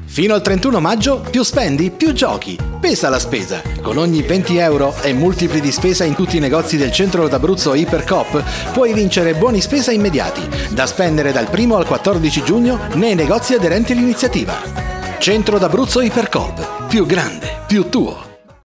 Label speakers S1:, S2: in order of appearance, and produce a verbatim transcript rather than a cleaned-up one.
S1: Fino al trentuno maggio, più spendi, più giochi. Pesa la spesa. Con ogni venti euro e multipli di spesa in tutti i negozi del centro d'Abruzzo Ipercoop puoi vincere buoni spesa immediati, da spendere dal primo al quattordici giugno nei negozi aderenti all'iniziativa. Centro d'Abruzzo Ipercoop. Più grande, più tuo.